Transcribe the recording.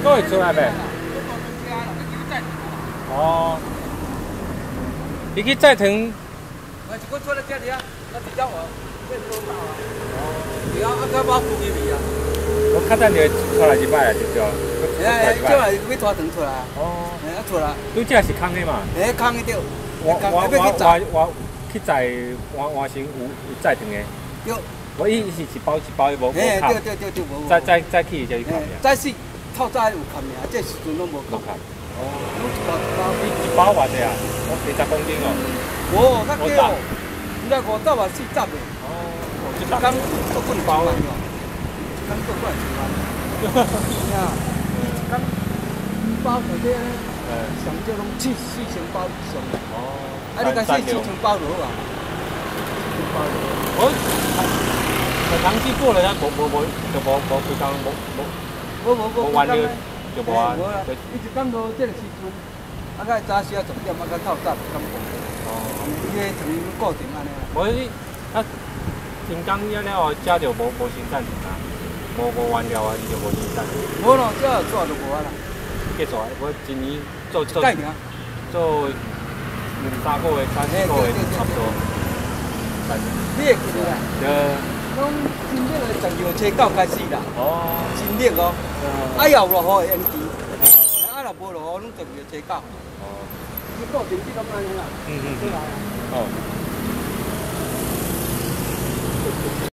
都会出来呗。哦。你去载糖。 我一个出来这里啊，那比较好，这多大啊？哦。对啊，阿个包富裕味啊。 我较等就出来一摆啊，就对。 哎，这来要拖糖出来。哦。哎，出来。 拄只是空的嘛。 哎，空的对。 我去载换成有载糖的。 对。 我伊是一包一包的，无卡。 对，无。 再去才有卡。 再是透早有卡尔，这时阵拢无卡。哦。 一包偌济啊？我20公斤哦。 哦，较贵哦。应该50啊40的。哦。一工做几包啊？一工做几万？呀，一工包内底咧，上少拢4000包以上。哦。啊，你讲4000包落啊？4000包落。 糖期过了，无规工无完了就无啊。 伊一工落这个时阵，啊，较早时啊重点，啊，较透早工过。哦。伊个糖固定安尼啦。 无你啊，停工了后，遮就无生产啊，无完了啊，伊就无生产。 无咯，遮做就无啊啦。 计做，我一年做 2年。 做2、3个月、3、4个月差不多。 你会记得啦？对。拢新历的12月初9开始啦。哦。新历哦。啊，有落雨会延期。啊，若无落雨，拢12月初9。哦。你固定这种安尼啦。对啦。哦。